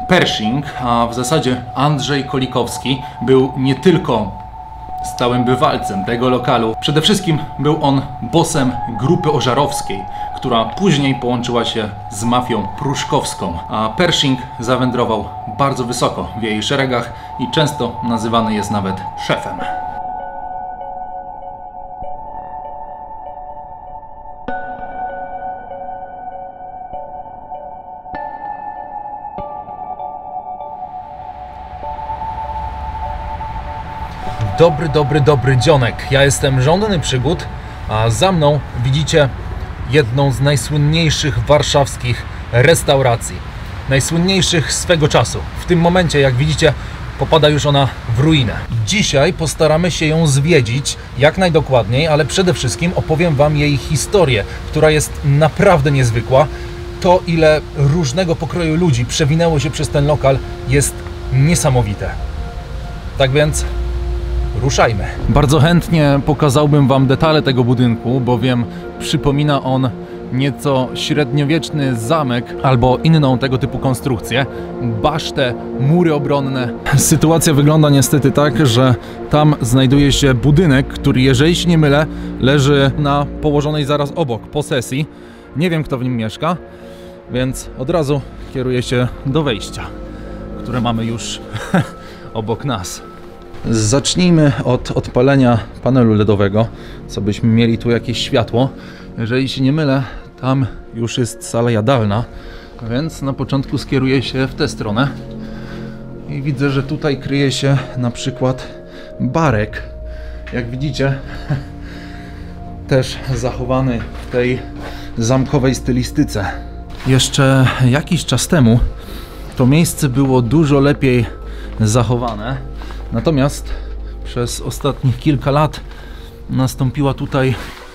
Pershing, a w zasadzie Andrzej Kolikowski, był nie tylko stałym bywalcem tego lokalu. Przede wszystkim był on bossem grupy ożarowskiej, która później połączyła się z mafią pruszkowską, a Pershing zawędrował bardzo wysoko w jej szeregach i często nazywany jest nawet szefem. Dobry dzionek. Ja jestem żądany przygód, a za mną widzicie jedną z najsłynniejszych warszawskich restauracji. Najsłynniejszych swego czasu. W tym momencie, jak widzicie, popada już ona w ruinę. Dzisiaj postaramy się ją zwiedzić jak najdokładniej, ale przede wszystkim opowiem Wam jej historię, która jest naprawdę niezwykła. To, ile różnego pokroju ludzi przewinęło się przez ten lokal, jest niesamowite. Tak więc ruszajmy. Bardzo chętnie pokazałbym Wam detale tego budynku, bowiem przypomina on nieco średniowieczny zamek albo inną tego typu konstrukcję. Basztę, mury obronne. Sytuacja wygląda niestety tak, że tam znajduje się budynek, który, jeżeli się nie mylę, leży na położonej zaraz obok posesji. Nie wiem, kto w nim mieszka, więc od razu kieruję się do wejścia, które mamy już obok nas. Zacznijmy od odpalenia panelu LEDowego, co byśmy mieli tu jakieś światło. Jeżeli się nie mylę, tam już jest sala jadalna, więc na początku skieruję się w tę stronę i widzę, że tutaj kryje się na przykład barek. Jak widzicie, też zachowany w tej zamkowej stylistyce. Jeszcze jakiś czas temu to miejsce było dużo lepiej zachowane. Natomiast przez ostatnich kilka lat nastąpiła tutaj...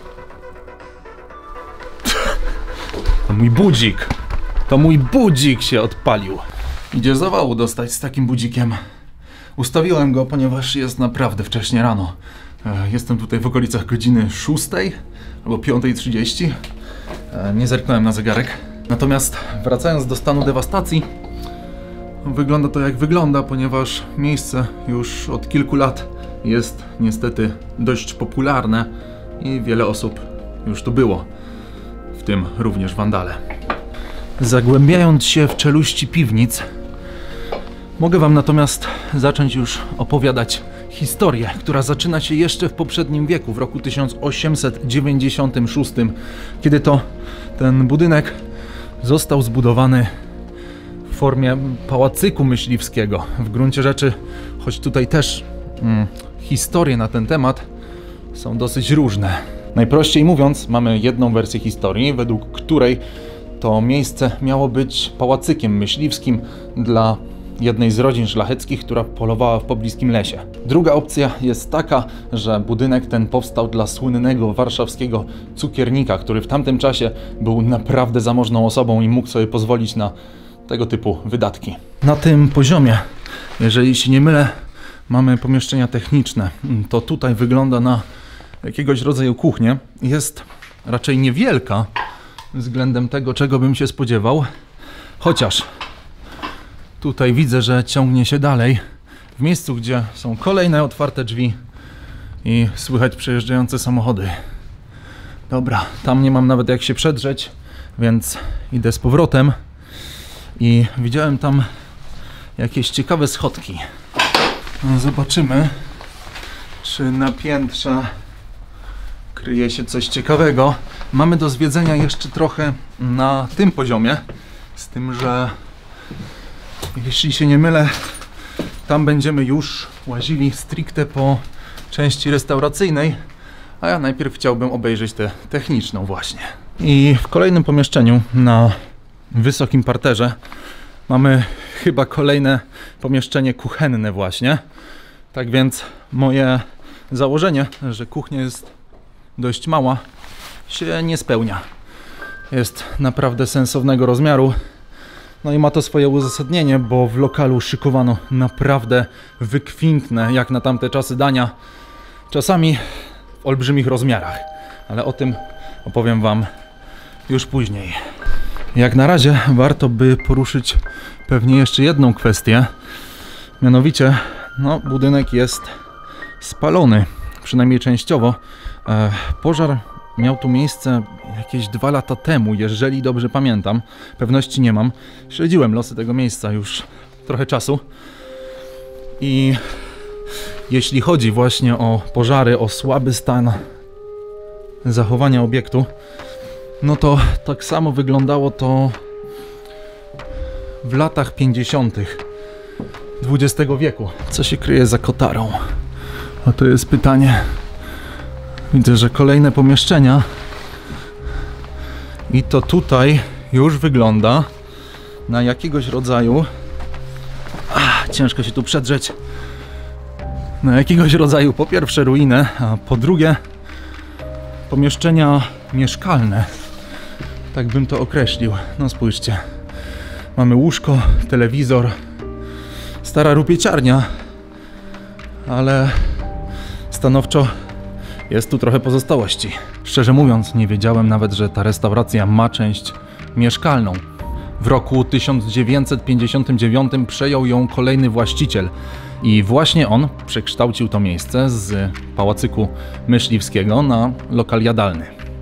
To mój budzik się odpalił. Idzie zawału dostać z takim budzikiem. Ustawiłem go, ponieważ jest naprawdę wcześnie rano. Jestem tutaj w okolicach godziny 6 albo 5:30. Nie zerknąłem na zegarek. Natomiast wracając do stanu dewastacji, wygląda to jak wygląda, ponieważ miejsce już od kilku lat jest niestety dość popularne i wiele osób już tu było, w tym również wandale. Zagłębiając się w czeluści piwnic, mogę Wam natomiast zacząć już opowiadać historię, która zaczyna się jeszcze w poprzednim wieku, w roku 1896, kiedy to ten budynek został zbudowany w formie pałacyku myśliwskiego. W gruncie rzeczy, choć tutaj też historie na ten temat są dosyć różne. Najprościej mówiąc, mamy jedną wersję historii, według której to miejsce miało być pałacykiem myśliwskim dla jednej z rodzin szlacheckich, która polowała w pobliskim lesie. Druga opcja jest taka, że budynek ten powstał dla słynnego warszawskiego cukiernika, który w tamtym czasie był naprawdę zamożną osobą i mógł sobie pozwolić na tego typu wydatki. Na tym poziomie, jeżeli się nie mylę, mamy pomieszczenia techniczne. To tutaj wygląda na jakiegoś rodzaju kuchnię. Jest raczej niewielka względem tego, czego bym się spodziewał. Chociaż tutaj widzę, że ciągnie się dalej w miejscu, gdzie są kolejne otwarte drzwi i słychać przejeżdżające samochody. Dobra, tam nie mam nawet jak się przedrzeć, więc idę z powrotem. I widziałem tam jakieś ciekawe schodki. Zobaczymy, czy na piętrze kryje się coś ciekawego. Mamy do zwiedzenia jeszcze trochę na tym poziomie, z tym, że jeśli się nie mylę, tam będziemy już łazili stricte po części restauracyjnej, a ja najpierw chciałbym obejrzeć tę techniczną właśnie. I w kolejnym pomieszczeniu na wysokim parterze mamy chyba kolejne pomieszczenie kuchenne właśnie. Tak więc moje założenie, że kuchnia jest dość mała, się nie spełnia. Jest naprawdę sensownego rozmiaru. No i ma to swoje uzasadnienie, bo w lokalu szykowano naprawdę wykwintne, jak na tamte czasy, dania. Czasami w olbrzymich rozmiarach. Ale o tym opowiem Wam już później. Jak na razie warto by poruszyć pewnie jeszcze jedną kwestię. Mianowicie, no, budynek jest spalony, przynajmniej częściowo. Pożar miał tu miejsce jakieś 2 lata temu, jeżeli dobrze pamiętam. Pewności nie mam. Śledziłem losy tego miejsca już trochę czasu. I jeśli chodzi właśnie o pożary, o słaby stan zachowania obiektu, no to tak samo wyglądało to w latach 50. XX wieku. Co się kryje za kotarą? A to jest pytanie. Widzę, że kolejne pomieszczenia. I to tutaj już wygląda na jakiegoś rodzaju... ciężko się tu przedrzeć. Na jakiegoś rodzaju, po pierwsze, ruinę, a po drugie pomieszczenia mieszkalne. Tak bym to określił. No spójrzcie. Mamy łóżko, telewizor, stara rupieciarnia, ale stanowczo jest tu trochę pozostałości. Szczerze mówiąc, nie wiedziałem nawet, że ta restauracja ma część mieszkalną. W roku 1959 przejął ją kolejny właściciel i właśnie on przekształcił to miejsce z pałacyku myśliwskiego na lokal jadalny.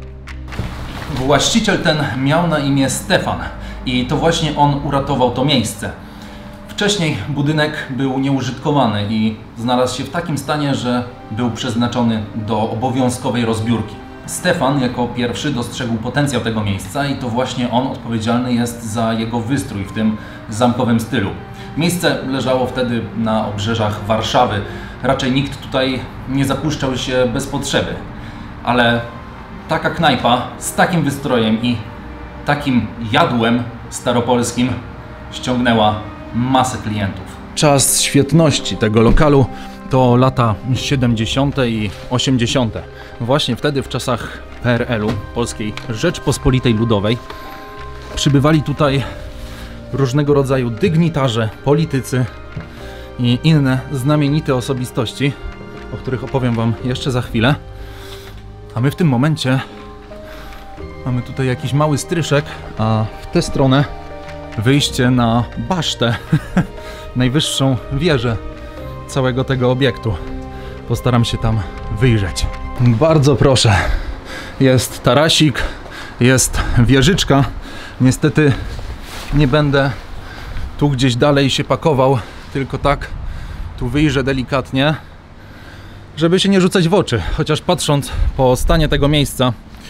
Właściciel ten miał na imię Stefan i to właśnie on uratował to miejsce. Wcześniej budynek był nieużytkowany i znalazł się w takim stanie, że był przeznaczony do obowiązkowej rozbiórki. Stefan jako pierwszy dostrzegł potencjał tego miejsca i to właśnie on odpowiedzialny jest za jego wystrój w tym zamkowym stylu. Miejsce leżało wtedy na obrzeżach Warszawy. Raczej nikt tutaj nie zapuszczał się bez potrzeby. Ale taka knajpa z takim wystrojem i takim jadłem staropolskim ściągnęła masę klientów. Czas świetności tego lokalu to lata 70. i 80. Właśnie wtedy, w czasach PRL-u, Polskiej Rzeczpospolitej Ludowej, przybywali tutaj różnego rodzaju dygnitarze, politycy i inne znamienite osobistości, o których opowiem Wam jeszcze za chwilę. A my w tym momencie mamy tutaj jakiś mały stryszek, a w tę stronę wyjście na basztę, najwyższą wieżę całego tego obiektu. Postaram się tam wyjrzeć. Bardzo proszę. Jest tarasik, jest wieżyczka. Niestety nie będę tu gdzieś dalej się pakował, tylko tak tu wyjrzę delikatnie, żeby się nie rzucać w oczy. Chociaż patrząc po stanie tego miejsca,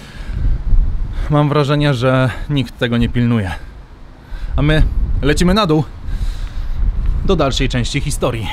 mam wrażenie, że nikt tego nie pilnuje. A my lecimy na dół do dalszej części historii.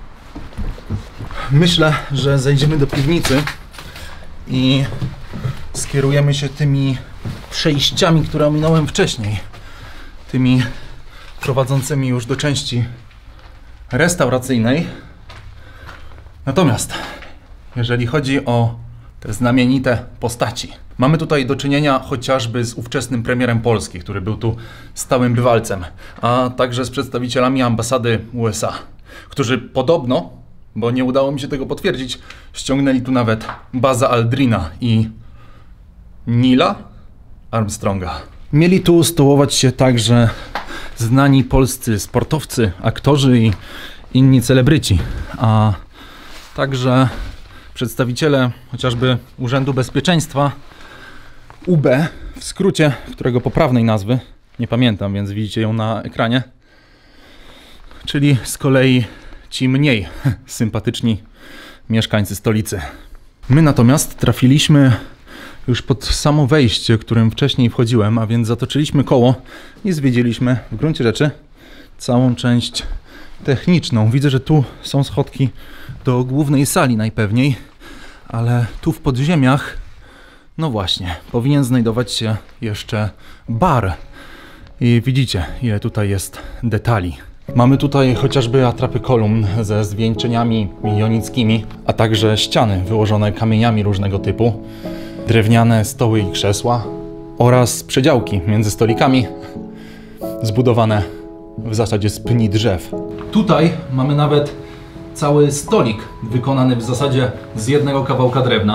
Myślę, że zejdziemy do piwnicy i skierujemy się tymi przejściami, które ominąłem wcześniej. Tymi prowadzącymi już do części restauracyjnej. Natomiast jeżeli chodzi o te znamienite postaci, mamy tutaj do czynienia chociażby z ówczesnym premierem Polski, który był tu stałym bywalcem, a także z przedstawicielami ambasady USA, którzy podobno, bo nie udało mi się tego potwierdzić, ściągnęli tu nawet Buzza Aldrina i Neila Armstronga. Mieli tu stołować się także znani polscy sportowcy, aktorzy i inni celebryci, a także przedstawiciele chociażby Urzędu Bezpieczeństwa UB, w skrócie, którego poprawnej nazwy nie pamiętam, więc widzicie ją na ekranie, czyli z kolei ci mniej sympatyczni mieszkańcy stolicy. My natomiast trafiliśmy już pod samo wejście, którym wcześniej wchodziłem, a więc zatoczyliśmy koło i zwiedziliśmy w gruncie rzeczy całą część techniczną. Widzę, że tu są schodki do głównej sali najpewniej, ale tu w podziemiach, no właśnie, powinien znajdować się jeszcze bar. I widzicie, ile tutaj jest detali. Mamy tutaj chociażby atrapy kolumn ze zwieńczeniami jonickimi, a także ściany wyłożone kamieniami różnego typu, drewniane stoły i krzesła oraz przedziałki między stolikami zbudowane w zasadzie z pni drzew. Tutaj mamy nawet cały stolik wykonany w zasadzie z jednego kawałka drewna.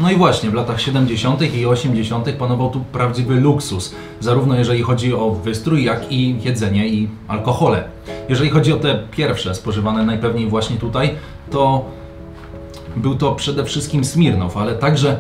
No i właśnie, w latach 70. i 80. panował tu prawdziwy luksus, zarówno jeżeli chodzi o wystrój, jak i jedzenie i alkohole. Jeżeli chodzi o te pierwsze, spożywane najpewniej właśnie tutaj, to był to przede wszystkim Smirnow, ale także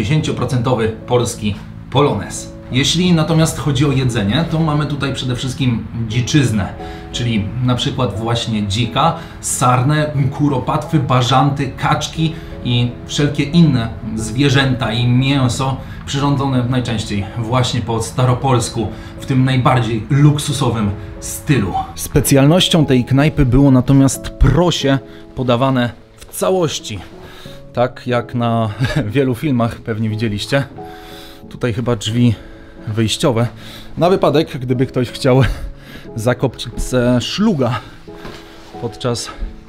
50% polski Polonez. Jeśli natomiast chodzi o jedzenie, to mamy tutaj przede wszystkim dziczyznę, czyli na przykład właśnie dzika, sarnę, kuropatwy, bażanty, kaczki i wszelkie inne zwierzęta i mięso przyrządzone najczęściej właśnie po staropolsku, w tym najbardziej luksusowym stylu. Specjalnością tej knajpy było natomiast prosie podawane w całości, tak jak na wielu filmach pewnie widzieliście. Tutaj chyba drzwi wyjściowe, na wypadek, gdyby ktoś chciał zakopcić szluga podczas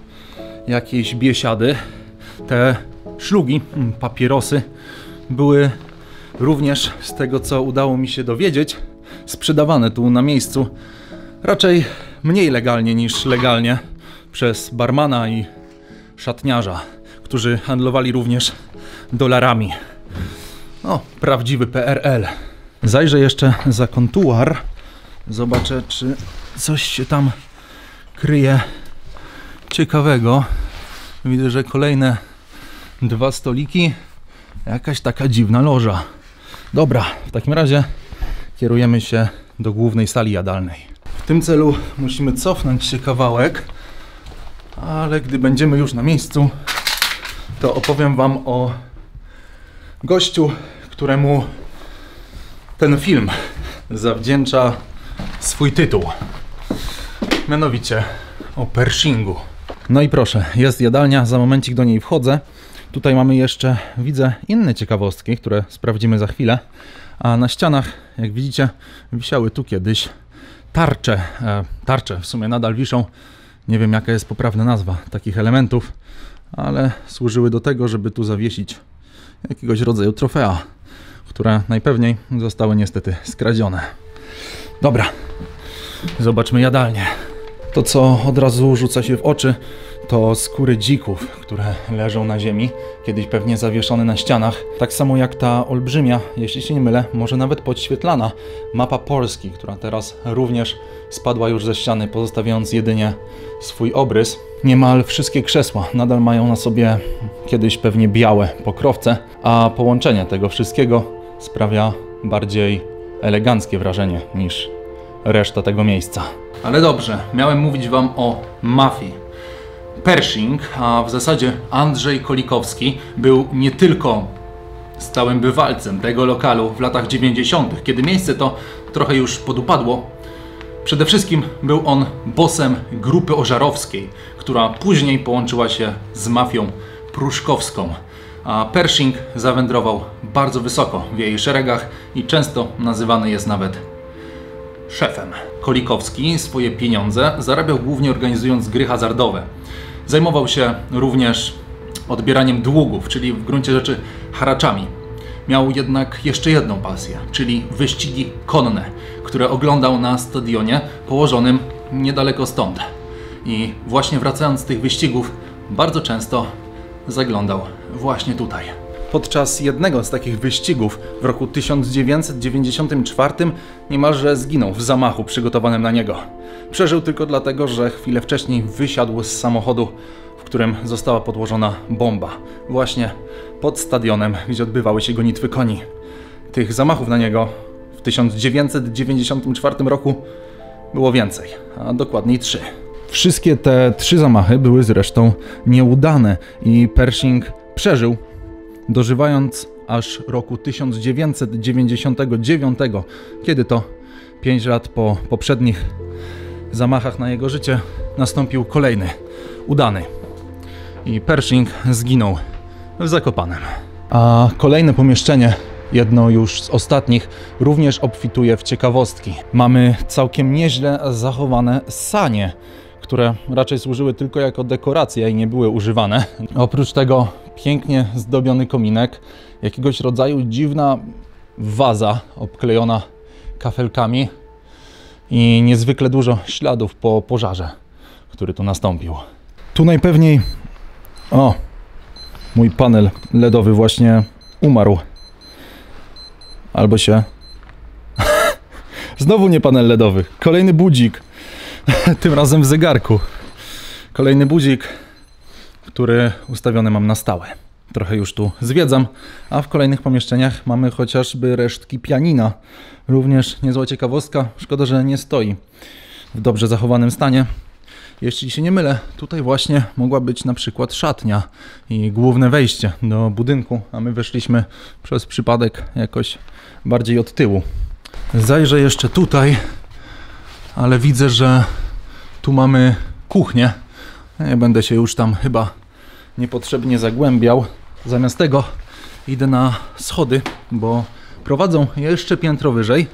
jakiejś biesiady. Te szlugi, papierosy, były również, z tego co udało mi się dowiedzieć, sprzedawane tu na miejscu raczej mniej legalnie niż legalnie przez barmana i szatniarza, którzy handlowali również dolarami. No, prawdziwy PRL. Zajrzę jeszcze za kontuar. Zobaczę, czy coś się tam kryje ciekawego. Widzę, że kolejne 2 stoliki. Jakaś taka dziwna loża. Dobra, w takim razie kierujemy się do głównej sali jadalnej. W tym celu musimy cofnąć się kawałek, ale gdy będziemy już na miejscu, to opowiem wam o gościu, któremu ten film zawdzięcza swój tytuł. Mianowicie o Pershingu. No i proszę, jest jadalnia, za momencik do niej wchodzę. Tutaj mamy jeszcze, widzę, inne ciekawostki, które sprawdzimy za chwilę. A na ścianach, jak widzicie, wisiały tu kiedyś tarcze. Tarcze w sumie nadal wiszą. Nie wiem, jaka jest poprawna nazwa takich elementów, ale służyły do tego, żeby tu zawiesić jakiegoś rodzaju trofea, które najpewniej zostały niestety skradzione. Dobra, zobaczmy jadalnię. To, co od razu rzuca się w oczy, to skóry dzików, które leżą na ziemi, kiedyś pewnie zawieszone na ścianach. Tak samo jak ta olbrzymia, jeśli się nie mylę, może nawet podświetlana mapa Polski, która teraz również spadła już ze ściany, pozostawiając jedynie swój obrys. Niemal wszystkie krzesła nadal mają na sobie kiedyś pewnie białe pokrowce, a połączenie tego wszystkiego sprawia bardziej eleganckie wrażenie niż reszta tego miejsca. Ale dobrze, miałem mówić wam o mafii. Pershing, a w zasadzie Andrzej Kolikowski, był nie tylko stałym bywalcem tego lokalu w latach 90., kiedy miejsce to trochę już podupadło. Przede wszystkim był on bossem grupy ożarowskiej, która później połączyła się z mafią pruszkowską. A Pershing zawędrował bardzo wysoko w jej szeregach i często nazywany jest nawet szefem. Kolikowski swoje pieniądze zarabiał głównie organizując gry hazardowe. Zajmował się również odbieraniem długów, czyli w gruncie rzeczy haraczami. Miał jednak jeszcze jedną pasję, czyli wyścigi konne, które oglądał na stadionie położonym niedaleko stąd. I właśnie wracając z tych wyścigów, bardzo często zaglądał właśnie tutaj. Podczas jednego z takich wyścigów w roku 1994 niemalże zginął w zamachu przygotowanym na niego. Przeżył tylko dlatego, że chwilę wcześniej wysiadł z samochodu, w którym została podłożona bomba. Właśnie pod stadionem, gdzie odbywały się gonitwy koni. Tych zamachów na niego w 1994 roku było więcej, a dokładniej 3. Wszystkie te 3 zamachy były zresztą nieudane i Pershing przeżył, dożywając aż roku 1999, kiedy to 5 lat po poprzednich zamachach na jego życie nastąpił kolejny, udany. I Pershing zginął w Zakopanem. A kolejne pomieszczenie, jedno już z ostatnich, również obfituje w ciekawostki. Mamy całkiem nieźle zachowane sanie, które raczej służyły tylko jako dekoracja i nie były używane. Oprócz tego pięknie zdobiony kominek, jakiegoś rodzaju dziwna waza obklejona kafelkami i niezwykle dużo śladów po pożarze, który tu nastąpił. Tu najpewniej... O! Mój panel LEDowy właśnie umarł. Albo się... Znowu nie panel LEDowy. Kolejny budzik. Tym razem w zegarku. Kolejny budzik, który ustawiony mam na stałe. Trochę już tu zwiedzam, a w kolejnych pomieszczeniach mamy chociażby resztki pianina. Również niezła ciekawostka. Szkoda, że nie stoi w dobrze zachowanym stanie. Jeśli się nie mylę, tutaj właśnie mogła być na przykład szatnia i główne wejście do budynku, a my weszliśmy przez przypadek jakoś bardziej od tyłu. Zajrzę jeszcze tutaj, ale widzę, że tu mamy kuchnię. Nie będę się już tam chyba niepotrzebnie zagłębiał. Zamiast tego idę na schody, bo prowadzą jeszcze piętro wyżej.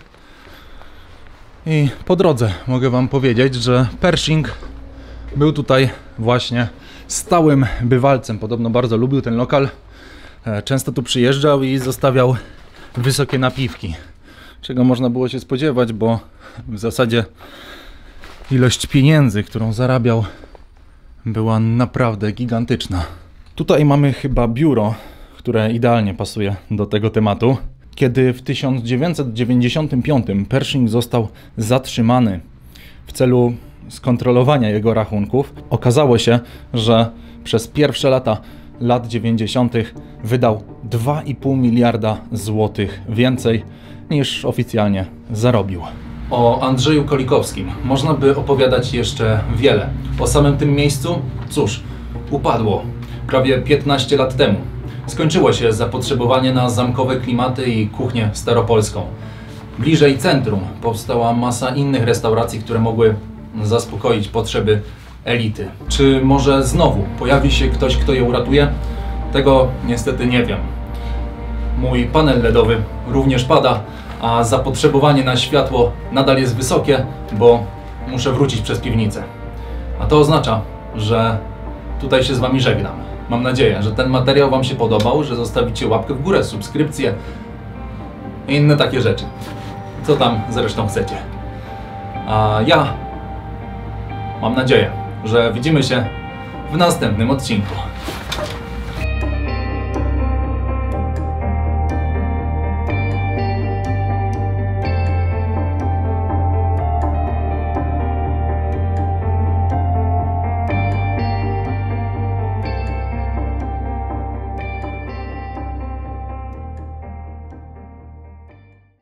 I po drodze mogę wam powiedzieć, że Pershing był tutaj właśnie stałym bywalcem. Podobno bardzo lubił ten lokal. Często tu przyjeżdżał i zostawiał wysokie napiwki. Czego można było się spodziewać, bo w zasadzie ilość pieniędzy, którą zarabiał, była naprawdę gigantyczna. Tutaj mamy chyba biuro, które idealnie pasuje do tego tematu. Kiedy w 1995 Pershing został zatrzymany w celu skontrolowania jego rachunków, okazało się, że przez pierwsze lata lat 90. wydał 2,5 miliarda złotych więcej niż oficjalnie zarobił. O Andrzeju Kolikowskim można by opowiadać jeszcze wiele. O samym tym miejscu, cóż, upadło prawie 15 lat temu. Skończyło się zapotrzebowanie na zamkowe klimaty i kuchnię staropolską. Bliżej centrum powstała masa innych restauracji, które mogły zaspokoić potrzeby elity. Czy może znowu pojawi się ktoś, kto je uratuje? Tego niestety nie wiem. Mój panel LEDowy również pada, a zapotrzebowanie na światło nadal jest wysokie, bo muszę wrócić przez piwnicę. A to oznacza, że tutaj się z wami żegnam. Mam nadzieję, że ten materiał wam się podobał, że zostawicie łapkę w górę, subskrypcję i inne takie rzeczy. Co tam zresztą chcecie. A ja mam nadzieję, że widzimy się w następnym odcinku.